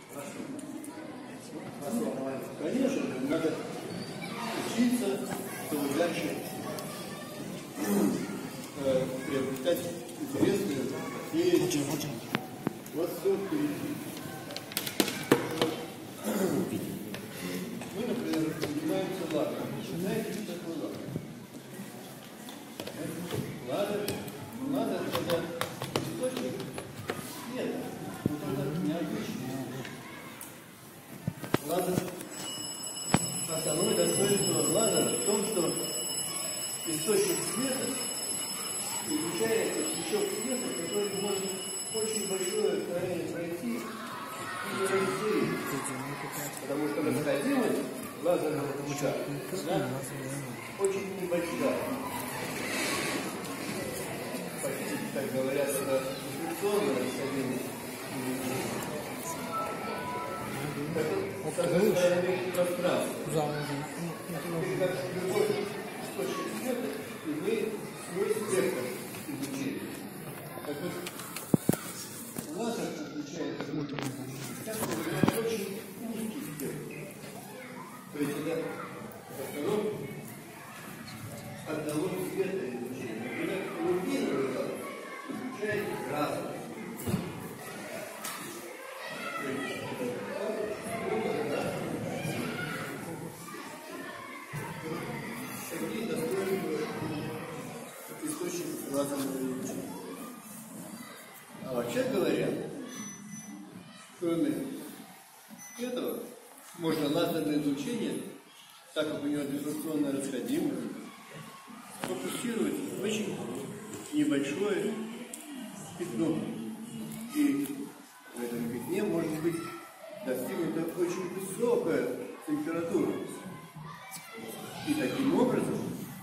Конечно, надо учиться, чтобы дальше приобретать интересные профессии. Вот все впереди. Мы, например, занимаемся лазером. Знаете, что такое лазер? Лазер – это источник света, но только необычный. Лазер, основное достоинство лазера в том, что источник света излучает пучок света, который может очень большое расстояние пройти и не рассеять. Потому что расходимость лазерного луча очень небольшая. Почти, так говорят, это рефлекционное расходимость. Это расстояние пространства. Как любой источник света имеет свой спектр излучения. Так вот, лазер отличается очень узкий спектр. То есть это одного цвета излучения. Например, рубиновый лазер излучает красный. Какие достоинства источника лазерного излучения? А вообще говоря, кроме этого, можно лазерное излучение, так как у него дифракционная расходимость, фокусировать в очень небольшое пятно. И в этом пятне может быть достигнута очень высокая температура. И таким образом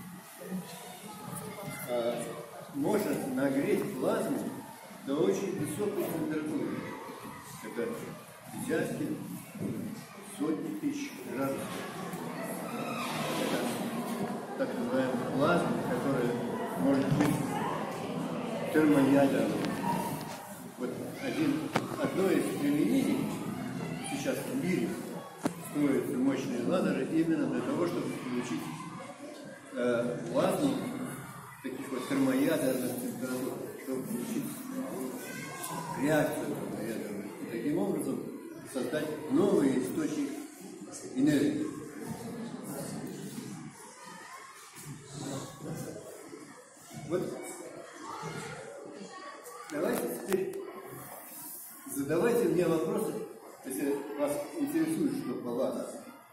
можно нагреть плазму до очень высокой температуры. Это десятки, сотни тысяч градусов. Это так называемая плазма, которая может быть термоядерной. Вот одно из применений сейчас в мире строятся мощные лазеры именно для того, чтобы получить плазму таких вот термоядерных температур, чтобы получить реакцию термоядерную. И таким образом создать новый источник энергии. Вот давайте теперь задавайте мне вопросы, если вас интересует, что по лазеру.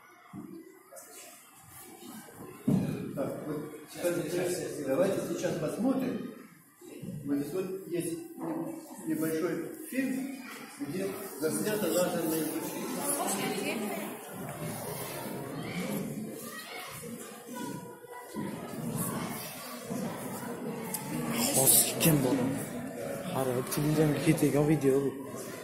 Так, вот, давайте сейчас посмотрим. Вот есть небольшой фильм, где заснято лазерное излучение. Kim bu? Har televizyon ketega video bu.